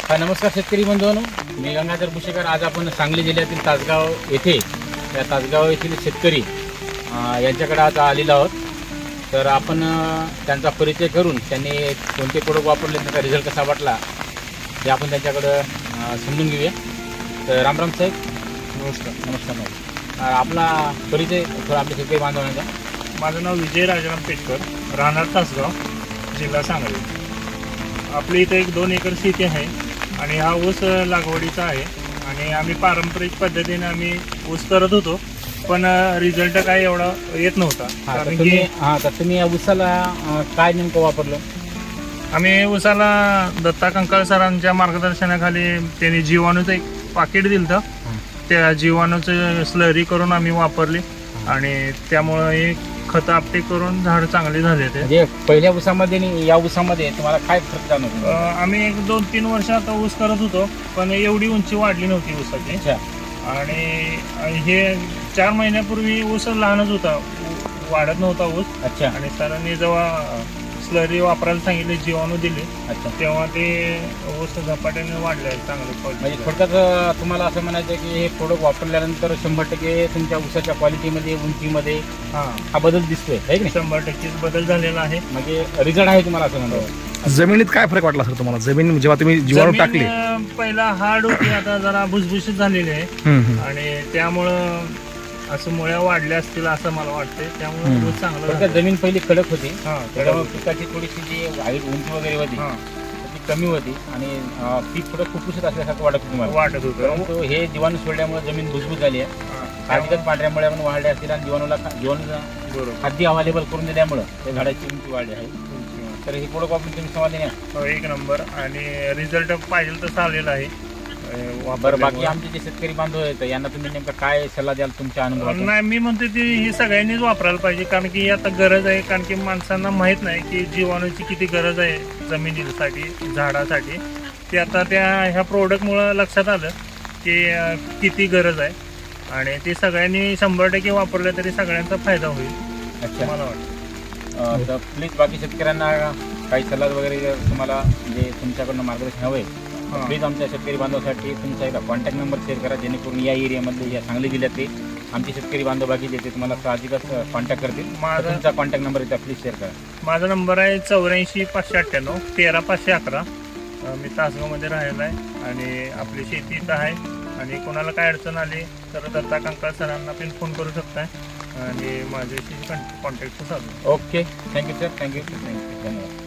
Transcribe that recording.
नमस्कार शेतकरी बंधूंनो, मी गंगाधर भुशेकर। आज आपण सांगली जिल्ह्यातील तासगाव येथे या तासगाव येथील शेतकरी यांच्याकडे आज आलेलो आहोत। तर आपण त्यांचा परिचय करून त्यांनी कोणते प्रोडक्ट वापरले, त्याचा रिझल्ट कसा वाटला हे आपण त्यांच्याकडे समजून घेऊया। तर रामराम साहेब। नमस्कार। नमस्कार। आपला परिचय थोडा आपल्या शेतकरी बांधवांचा। माझं नाव विजय राजाराम पेटकर, राहणार तासगाव, जिल्हा सांगली। आपली इथे 2 एकर शेती आहे आणि हा ऊस लागवडीचा आहे आणि आम्ही पारंपरिक पद्धतीने आम्ही ऊस करत होतो, पण रिझल्ट काय एवढा येत नव्हता। कारण की तर तुम्ही या ऊसाला काय नेमकं वापरलं? आम्ही ऊसाला दत्ता कंकाळ सरांच्या मार्गदर्शनाखाली त्यांनी जीवाणूचं एक पाकिट दिलं, त्या जीवाणूचं स्लरी करून आम्ही वापरली आणि त्यामुळे एक खत आपटे करून झाड चांगले झाले। ते म्हणजे पहिल्या ऊसामध्ये आणि या ऊसामध्ये तुम्हाला काय फरक जाणवतो? आम्ही 1-2-3 वर्ष आता ऊस करत होतो, पण एवढी उंची वाढली नव्हती ऊसाची। आणि हे 4 महिन्यापूर्वी ऊस लहानच होता, वाढत नव्हता ऊस। अच्छा। आणि सरांनी जेव्हा स्लरी वापरायला सांगितले, जीवाणू दिले, अच्छा, तेव्हा ते ऊस झपाट्याने वाढले, चांगले फळ। म्हणजे थोडक्यात तुम्हाला असं म्हणायचं की हे प्रोडक्ट वापरल्यानंतर 100% तुमच्या ऊसाच्या क्वालिटीमध्ये, उंचीमध्ये हा बदल दिसतोय, आहे की नाही? 100% बदल झालेला आहे, म्हणजे रिझल्ट आहे तुम्हाला असं म्हणतो। जमिनीत काय फरक वाटला सर तुम्हाला? जमीन जेव्हा तुम्ही जीवाणू टाकली, पहिला हार्ड होती, आता जरा भुसभुशीत झालेली आहे आणि त्यामुळं असं मुळ्या वाढल्या असतील असं मला वाटतंय, त्यामुळे ऊस चांगलं। जमीन पहिली कडक होती, त्याच्यामुळे पिकाची थोडीशी जी हाईट, उंची वगैरे होती ती कमी होती आणि पीक थोडं खुपखुशीत असल्यासारखं वाटत होतं। परंतु हे जीवाणू सोडल्यामुळे जमीन भुसभुस झाली आहे, अधिकच पांढऱ्यामुळे आपण वाढले असतील आणि जीवाणूला खाद्य अवेलेबल करून दिल्यामुळे त्या झाडाची उंची वाढली आहे। तर हे प्रोडक्ट वापरून तुम्ही समाधानी आहे? 1 नंबर आणि रिझल्ट पाहिजे तसं आलेला आहे। बरं, बाकी आमचे जे शेतकरी बांधव आहेत यांना तुम्ही नेमका काय सल्ला द्याल तुमच्या अनुभवातून? नाही, मी म्हणते ही सगळ्यांनीच वापरायला पाहिजे, कारण की आता गरज आहे। कारण की माणसांना माहीत नाही की जीवाणूची किती गरज आहे जमिनीसाठी, झाडासाठी। ते आता ह्या प्रोडक्टमुळं लक्षात आलं की किती गरज आहे आणि ते सगळ्यांनी 100% वापरलं तरी सगळ्यांचा फायदा होईल। अच्छा, मला वाटतं। तर प्लीज बाकी शेतकऱ्यांना काही सल्ला वगैरे तुम्हाला म्हणजे तुमच्याकडनं मार्गदर्शन हवं आहे, प्लीज आमच्या शेतकरी बांधवासाठी तुमचा एकदा कॉन्टॅक्ट नंबर शेअर करा, जेणेकरून या एरियामध्ये, या सांगली जिल्ह्यातले आमचे शेतकरी बांधव बाकी जे तुम्हाला साहजिकच कॉन्टॅक्ट करतील। तुमचा कॉन्टॅक्ट नंबर एकदा प्लीज शेअर करा। माझा नंबर आहे 84-598 13-511। मी तासगावमध्ये राहिला आहे आणि आपली शेती इथं आहे आणि कोणाला काय अडचण आली तर दत्ता कंकाळ सरांना पण फोन करू शकताय आणि माझ्याशी कॉन्टॅक्ट साधू। ओके, थँक्यू सर, थँक्यू, धन्यवाद।